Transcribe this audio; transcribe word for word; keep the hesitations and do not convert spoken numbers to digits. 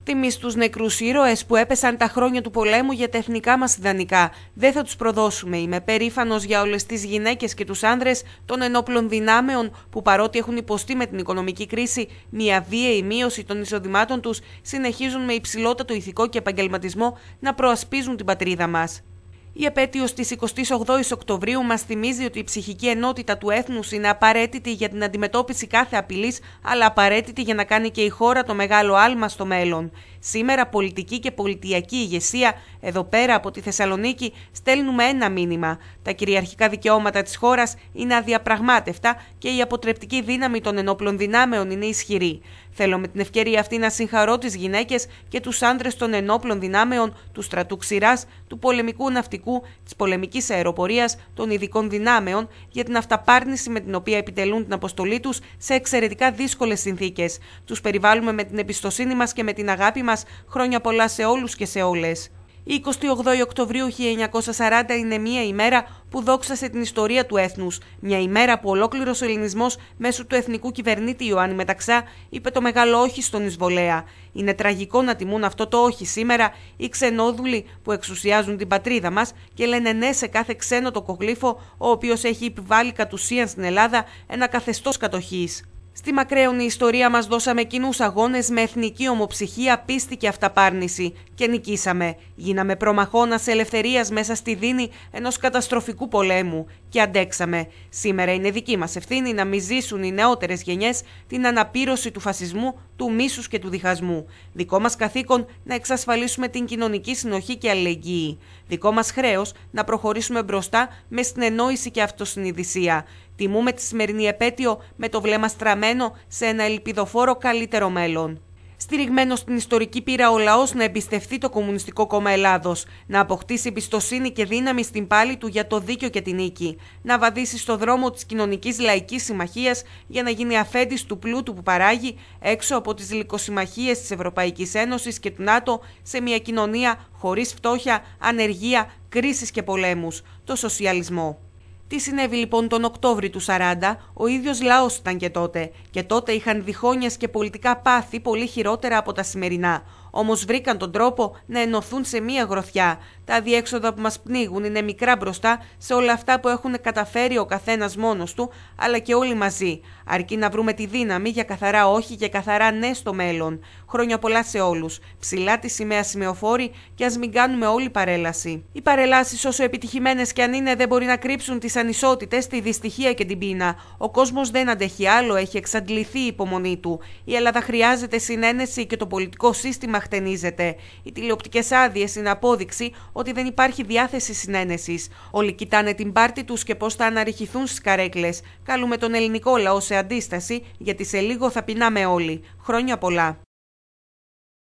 Τιμή στους νεκρούς ήρωες που έπεσαν τα χρόνια του πολέμου για τα εθνικά μας ιδανικά. Δεν θα τους προδώσουμε. Είμαι περήφανος για όλες τις γυναίκες και τους άνδρες των ενόπλων δυνάμεων που, παρότι έχουν υποστεί με την οικονομική κρίση μια βίαιη μείωση των εισοδημάτων τους, συνεχίζουν με υψηλότατο ηθικό και επαγγελματισμό να προασπίζουν την πατρίδα μας. Η επέτειος της εικοστής όγδοης Οκτωβρίου μας θυμίζει ότι η ψυχική ενότητα του έθνους είναι απαραίτητη για την αντιμετώπιση κάθε απειλής, αλλά απαραίτητη για να κάνει και η χώρα το μεγάλο άλμα στο μέλλον. Σήμερα, πολιτική και πολιτιακή ηγεσία, εδώ πέρα από τη Θεσσαλονίκη, στέλνουμε ένα μήνυμα. Τα κυριαρχικά δικαιώματα της χώρας είναι αδιαπραγμάτευτα και η αποτρεπτική δύναμη των ενόπλων δυνάμεων είναι ισχυρή. Θέλω με την ευκαιρία αυτή να συγχαρώ τις γυναίκες και τους άντρες των ενόπλων δυνάμεων, του στρατού ξηράς, του πολεμικού ναυτικού, της πολεμικής αεροπορίας, των ειδικών δυνάμεων για την αυταπάρνηση με την οποία επιτελούν την αποστολή τους σε εξαιρετικά δύσκολες συνθήκες. Τους περιβάλλουμε με την εμπιστοσύνη μας και με την αγάπη μας. Χρόνια πολλά σε όλους και σε όλες. Η εικοστή όγδοη Οκτωβρίου χίλια εννιακόσια σαράντα είναι μια ημέρα που δόξασε την ιστορία του έθνους. Μια ημέρα που ολόκληρος ο ελληνισμός μέσω του εθνικού κυβερνήτη Ιωάννη Μεταξά είπε το μεγάλο όχι στον εισβολέα. Είναι τραγικό να τιμούν αυτό το όχι σήμερα οι ξενόδουλοι που εξουσιάζουν την πατρίδα μας και λένε ναι σε κάθε ξένο τοκογλύφο, ο οποίος έχει επιβάλει κατ' ουσίαν στην Ελλάδα ένα καθεστώς κατοχής. Στη μακραίωνη ιστορία μας δώσαμε κοινούς αγώνες με εθνική ομοψυχία, πίστη και αυταπάρνηση και νικήσαμε. Γίναμε προμαχώνας ελευθερίας μέσα στη δίνη ενός καταστροφικού πολέμου και αντέξαμε. Σήμερα είναι δική μας ευθύνη να μη ζήσουν οι νεότερες γενιές την αναπήρωση του φασισμού, του μίσους και του διχασμού. Δικό μας καθήκον να εξασφαλίσουμε την κοινωνική συνοχή και αλληλεγγύη. Δικό μας χρέος να προχωρήσουμε μπροστά με συνεννόηση και αυτοσυνειδησία. Τιμούμε τη σημερινή επέτειο με το βλέμμα στραμμένο σε ένα ελπιδοφόρο καλύτερο μέλλον. Στηριγμένος στην ιστορική πείρα ο λαός να εμπιστευτεί το Κομμουνιστικό Κόμμα Ελλάδος, να αποκτήσει εμπιστοσύνη και δύναμη στην πάλη του για το δίκιο και την νίκη, να βαδίσει στο δρόμο της κοινωνικής λαϊκής συμμαχίας για να γίνει αφέντης του πλούτου που παράγει έξω από τις λυκοσυμμαχίες της Ευρωπαϊκής Ένωσης και του ΝΑΤΟ σε μια κοινωνία χωρίς φτώχεια, ανεργία, κρίσεις και πολέμους, το σοσιαλισμό. Τι συνέβη λοιπόν τον Οκτώβρη του σαράντα, ο ίδιος λαός ήταν και τότε. Και τότε είχαν διχόνοιες και πολιτικά πάθη πολύ χειρότερα από τα σημερινά. Όμως βρήκαν τον τρόπο να ενωθούν σε μία γροθιά. Τα αδιέξοδα που μας πνίγουν είναι μικρά μπροστά σε όλα αυτά που έχουν καταφέρει ο καθένας μόνος του, αλλά και όλοι μαζί. Αρκεί να βρούμε τη δύναμη για καθαρά όχι και καθαρά ναι στο μέλλον. Χρόνια πολλά σε όλους. Ψηλά τη σημαία σημεοφόρη και ας μην κάνουμε όλη παρέλαση. Οι παρελάσεις, όσο επιτυχημένες κι αν είναι, δεν μπορεί να κρύψουν τις ανισότητες, τη δυστυχία και την πείνα. Ο κόσμος δεν αντέχει άλλο, έχει εξαντληθεί η υπομονή του. Η Ελλάδα χρειάζεται συνένεση και το πολιτικό σύστημα χτενίζεται. Οι τηλεοπτικές άδειες είναι απόδειξη ότι δεν υπάρχει διάθεση συνένεσης. Όλοι κοιτάνε την πάρτη τους και πώς θα αναρριχηθούν στις καρέκλες. Καλούμε τον ελληνικό λαό σε αντίσταση, γιατί σε λίγο θα πεινάμε όλοι. Χρόνια πολλά.